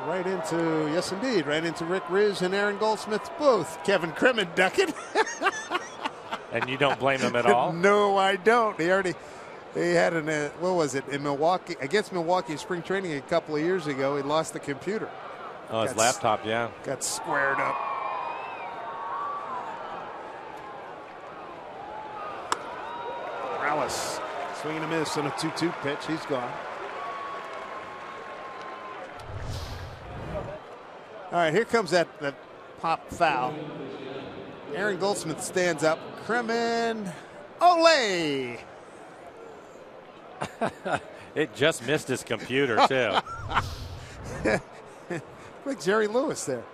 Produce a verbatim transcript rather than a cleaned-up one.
right into, yes indeed, right into Rick Riz and Aaron Goldsmith's booth. Kevin Crimmon ducking. And you don't blame him at all? No, I don't. He already, he had an, uh, what was it, in Milwaukee, against Milwaukee in spring training a couple of years ago, he lost the computer. Oh, his got, laptop, yeah. Got squared up. Morales, swing and a miss on a two two pitch. He's gone. All right, here comes that, that pop foul. Aaron Goldsmith stands up. Crimmon, Ole! It just missed his computer, too. Like Jerry Lewis there.